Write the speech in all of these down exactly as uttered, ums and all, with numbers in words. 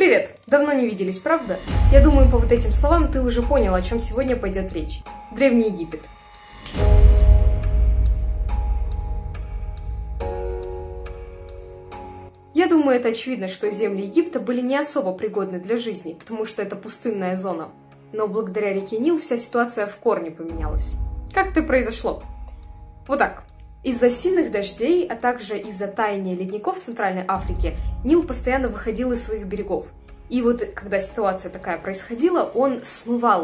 Привет! Давно не виделись, правда? Я думаю, по вот этим словам ты уже понял, о чем сегодня пойдет речь. Древний Египет. Я думаю, это очевидно, что земли Египта были не особо пригодны для жизни, потому что это пустынная зона. Но благодаря реке Нил вся ситуация в корне поменялась. Как это произошло? Вот так. Из-за сильных дождей, а также из-за таяния ледников в Центральной Африке, Нил постоянно выходил из своих берегов. И вот когда ситуация такая происходила, он смывал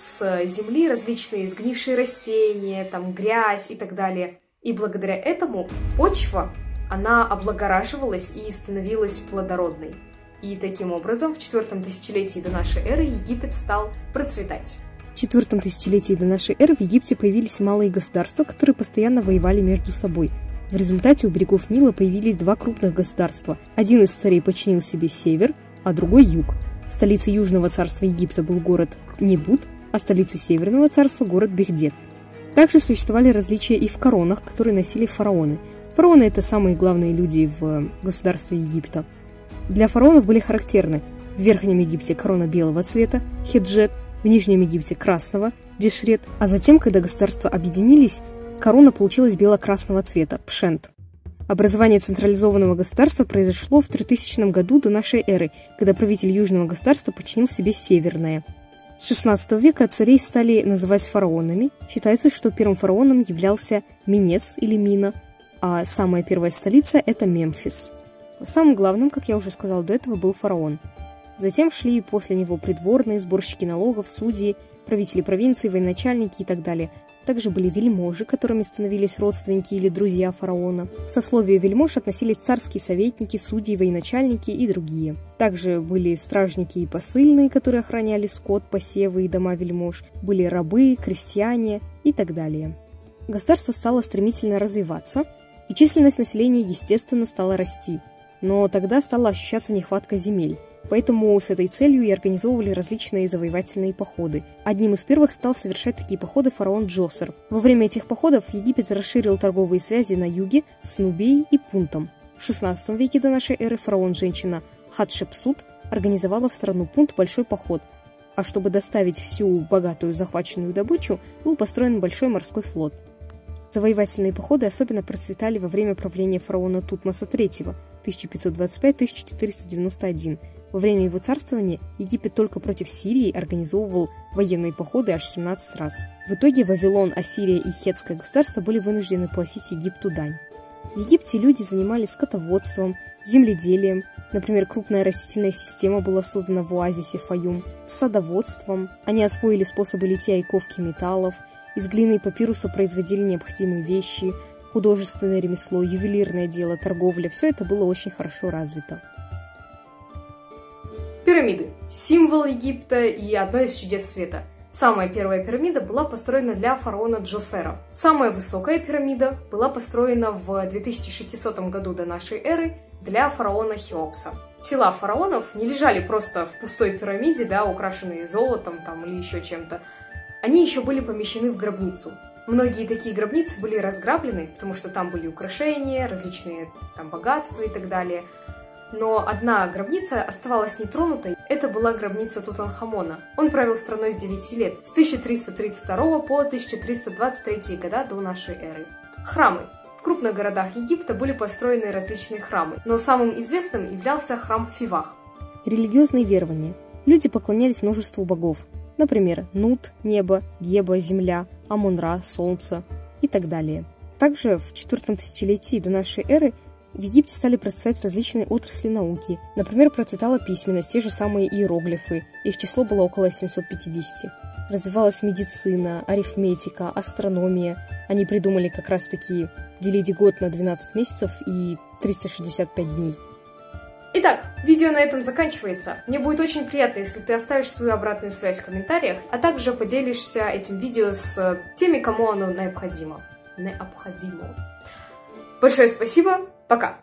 с земли различные сгнившие растения, там, грязь и так далее. И благодаря этому почва, она облагораживалась и становилась плодородной. И таким образом в четвертом тысячелетии до нашей эры Египет стал процветать. В четвертом тысячелетии до нашей эры в Египте появились малые государства, которые постоянно воевали между собой. В результате у берегов Нила появились два крупных государства. Один из царей подчинил себе север, а другой – юг. Столицей Южного царства Египта был город Небут, а столицей Северного царства – город Бехдет. Также существовали различия и в коронах, которые носили фараоны. Фараоны – это самые главные люди в государстве Египта. Для фараонов были характерны в Верхнем Египте корона белого цвета – хеджет, в Нижнем Египте красного – дишрет, а затем, когда государства объединились, корона получилась бело-красного цвета – пшент. Образование централизованного государства произошло в трехтысячном году до нашей эры, когда правитель Южного государства подчинил себе Северное. С шестнадцатого века царей стали называть фараонами. Считается, что первым фараоном являлся Менес или Мина, а самая первая столица – это Мемфис. Самым главным, как я уже сказал до этого, был фараон. Затем шли после него придворные, сборщики налогов, судьи, правители провинций, военачальники и так далее. Также были вельможи, которыми становились родственники или друзья фараона. К сословию вельмож относились царские советники, судьи, военачальники и другие. Также были стражники и посыльные, которые охраняли скот, посевы и дома вельмож. Были рабы, крестьяне и так далее. Государство стало стремительно развиваться, и численность населения, естественно, стала расти. Но тогда стала ощущаться нехватка земель. Поэтому с этой целью и организовывали различные завоевательные походы. Одним из первых стал совершать такие походы фараон Джосер. Во время этих походов Египет расширил торговые связи на юге с Нубией и Пунтом. В шестнадцатом веке до нашей эры фараон-женщина Хатшепсут организовала в страну Пунт большой поход, а чтобы доставить всю богатую захваченную добычу, был построен большой морской флот. Завоевательные походы особенно процветали во время правления фараона Тутмоса третьего тысяча пятьсот двадцать пять — тысяча четыреста девяносто один. Во время его царствования Египет только против Сирии организовывал военные походы аж семнадцать раз. В итоге Вавилон, Ассирия и Хеттское государство были вынуждены платить Египту дань. В Египте люди занимались скотоводством, земледелием, например, крупная растительная система была создана в оазисе Фаюм, садоводством, они освоили способы литья и ковки металлов, из глины и папируса производили необходимые вещи, художественное ремесло, ювелирное дело, торговля – все это было очень хорошо развито. Пирамиды – символ Египта и одно из чудес света. Самая первая пирамида была построена для фараона Джосера. Самая высокая пирамида была построена в две тысячи шестисотом году до нашей эры для фараона Хеопса. Тела фараонов не лежали просто в пустой пирамиде, да, украшенные золотом там, или еще чем-то. Они еще были помещены в гробницу. Многие такие гробницы были разграблены, потому что там были украшения, различные там богатства и так далее. Но одна гробница оставалась нетронутой. Это была гробница Тутанхамона. Он правил страной с девяти лет, с тысяча триста тридцать второго по тысяча триста двадцать третий года до нашей эры. Храмы. В крупных городах Египта были построены различные храмы, но самым известным являлся храм Фивах. Религиозные верования. Люди поклонялись множеству богов. Например, Нут, небо, Геба, земля, Амон-Ра, солнце и так далее. Также в четвертом тысячелетии до нашей эры в Египте стали процветать различные отрасли науки. Например, процветала письменность, те же самые иероглифы, их число было около семисот пятидесяти. Развивалась медицина, арифметика, астрономия. Они придумали как раз-таки делить год на двенадцать месяцев и триста шестьдесят пять дней. Итак, видео на этом заканчивается. Мне будет очень приятно, если ты оставишь свою обратную связь в комментариях, а также поделишься этим видео с теми, кому оно необходимо. Необходимо. Большое спасибо, пока!